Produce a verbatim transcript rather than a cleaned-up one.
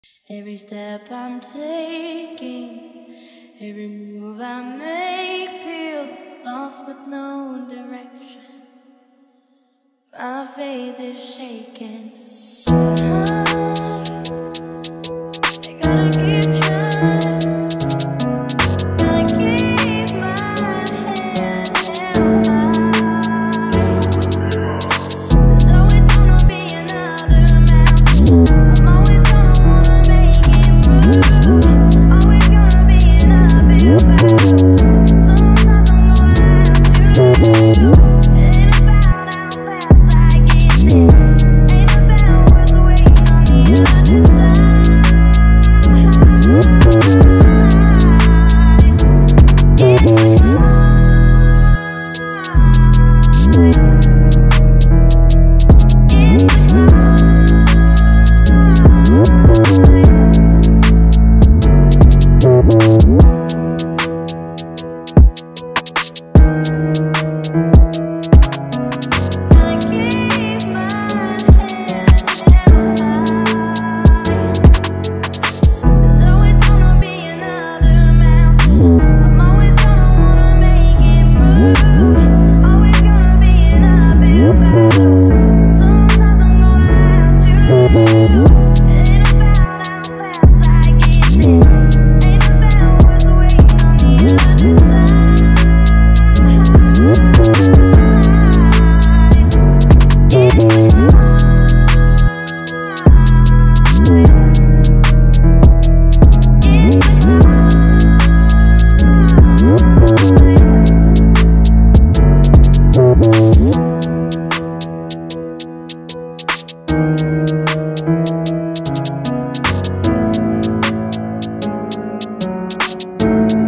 Every step I'm taking, every move I make feels lost with no direction. My faith is shaking. I gotta keep trying. Gotta keep my head held high. There's always gonna be another mountain. I'm always gonna wanna make it move. Always gonna be an uphill battle. Sometimes I'm gonna have to lose. It ain't about how fast I get there. Ain't about what's waiting on the other side. It's the climb.